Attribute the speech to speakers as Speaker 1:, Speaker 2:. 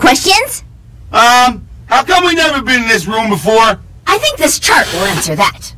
Speaker 1: Questions?
Speaker 2: How come we never been in this room before?
Speaker 1: I think this chart will answer that.